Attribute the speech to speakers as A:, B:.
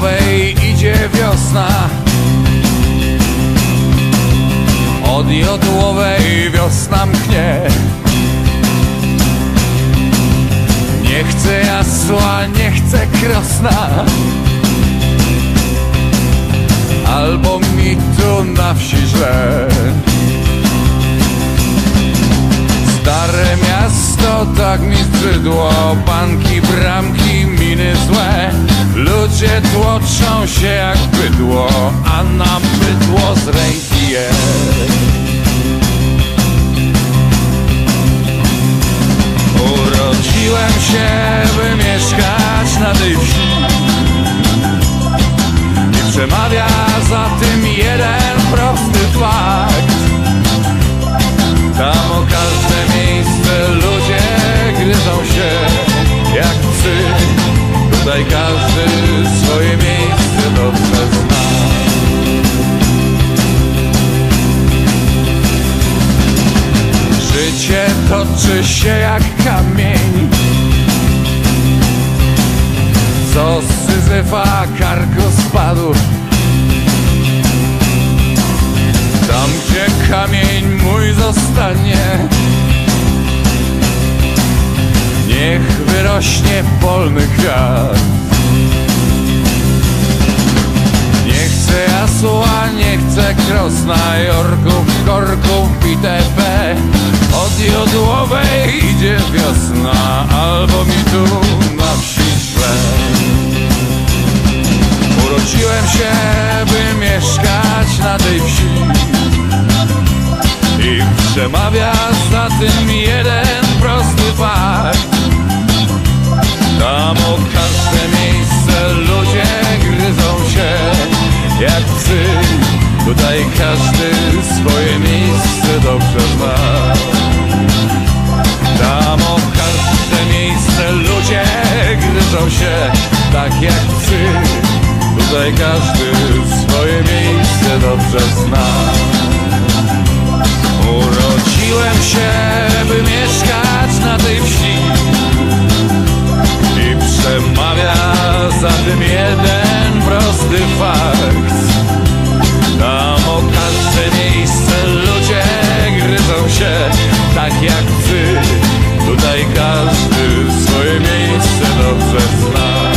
A: jodłowej idzie wiosna. Od jodłowej wiosna mknie. Nie chcę jasła, nie chcę krosna, albo mi tu na wsi źle. Stare miasto tak mi zbrzydło, banki, bramki, miny złe. Ludzie tłoczą się jak bydło, a nam bydło z ręki je. Urodziłem się, by mieszkać na tej wsi, i przemawia za tym jeden prosty fakt. Tam o każde miejsce ludzie gryzą się jak psy. Tutaj każdy swoje miejsce dobrze zna. Życie toczy się jak kamień, co z Syzyfa karku spadł. Tam, gdzie kamień mój zostanie, niech wyrośnie polny kwiat. Nie chcę jasła, nie chcę krosna, jorków, korków itp. Od jodłowej idzie wiosna, albo mi tu na wsi źle. Urodziłem się, by mieszkać na tej wsi, i przemawia za tym jeden prosty fakt. Tam o każde miejsce ludzie gryzą się jak psy. Tutaj każdy swoje miejsce dobrze zna. Tam o każde miejsce ludzie gryzą się tak jak psy. Tutaj każdy swoje miejsce dobrze zna. Urodziłem się, by mieszkać na tej wsi, i przemawia za tym jeden prosty fakt. Tam o każde miejsce ludzie gryzą się tak jak psy. Tutaj każdy swoje miejsce dobrze zna.